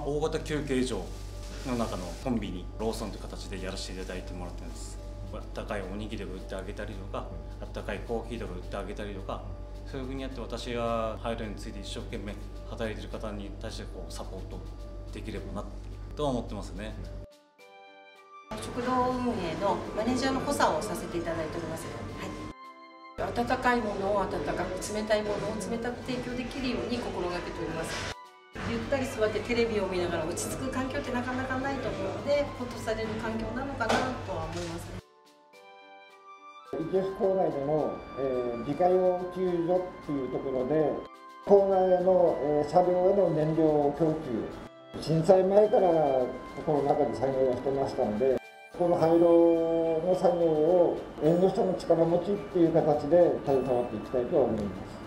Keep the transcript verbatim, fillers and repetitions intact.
大型休憩所の中のコンビニ、ローソンという形でやらせていただいてもらってます。あったかいおにぎりを売ってあげたりとか、あったかいコーヒーとか売ってあげたりとか、そういうふうにやって私が廃炉について一生懸命働いている方に対してこうサポートできればなとは思ってますね。 食堂運営のマネージャーの補佐をさせていただいております。はい、温かいものを温かく、冷たいものを冷たく提供できるように心がけております。ゆったり座ってテレビを見ながら落ち着く環境ってなかなかないと思うので、ほっとされる環境なのかなとは思いますね。 イケス構内での、えー、自家用給所っていうところで、構内への、えー、車両への燃料供給、震災前からここの中で作業をしてましたので、この廃炉の作業を縁の下の力持ちっていう形で携わっていきたいと思います。